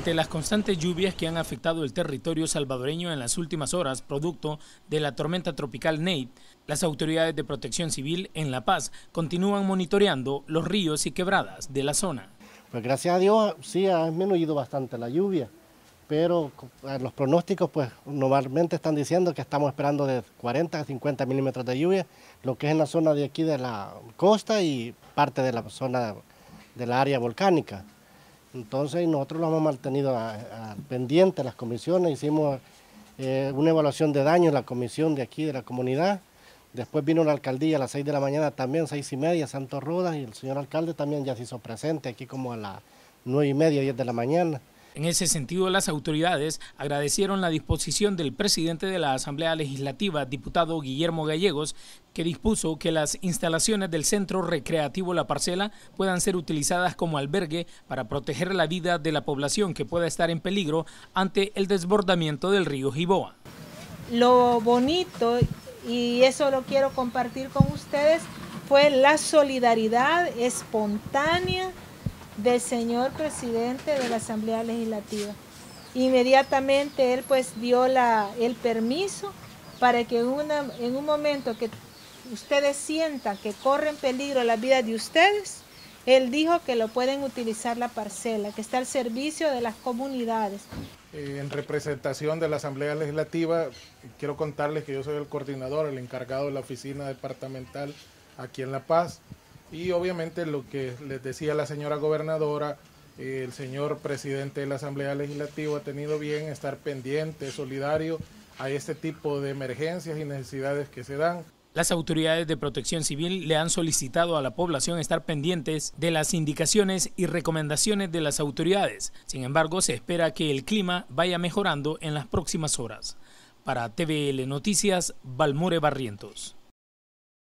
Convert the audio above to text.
Ante las constantes lluvias que han afectado el territorio salvadoreño en las últimas horas, producto de la tormenta tropical Nate, las autoridades de protección civil en La Paz continúan monitoreando los ríos y quebradas de la zona. Pues gracias a Dios sí ha disminuido bastante la lluvia, pero los pronósticos pues normalmente están diciendo que estamos esperando de 40 a 50 milímetros de lluvia, lo que es en la zona de aquí de la costa y parte de la zona de la área volcánica. Entonces nosotros lo hemos mantenido pendiente, las comisiones, hicimos una evaluación de daño en la comisión de aquí de la comunidad, después vino la alcaldía a las 6 de la mañana también, 6:30, Santos Rodas, y el señor alcalde también ya se hizo presente aquí como a las 9:30, 10 de la mañana. En ese sentido, las autoridades agradecieron la disposición del presidente de la Asamblea Legislativa, diputado Guillermo Gallegos, que dispuso que las instalaciones del Centro Recreativo La Parcela puedan ser utilizadas como albergue para proteger la vida de la población que pueda estar en peligro ante el desbordamiento del río Jiboa. Lo bonito, y eso lo quiero compartir con ustedes, fue la solidaridad espontánea del señor presidente de la Asamblea Legislativa. Inmediatamente él pues dio el permiso para que en un momento que ustedes sientan que corre en peligro la vida de ustedes, él dijo que lo pueden utilizar la parcela, que está al servicio de las comunidades. En representación de la Asamblea Legislativa, quiero contarles que yo soy el coordinador, el encargado de la oficina departamental aquí en La Paz. Y obviamente lo que les decía la señora gobernadora, el señor presidente de la Asamblea Legislativa ha tenido bien estar pendiente, solidario a este tipo de emergencias y necesidades que se dan. Las autoridades de protección civil le han solicitado a la población estar pendientes de las indicaciones y recomendaciones de las autoridades. Sin embargo, se espera que el clima vaya mejorando en las próximas horas. Para TVL Noticias, Balmore Barrientos.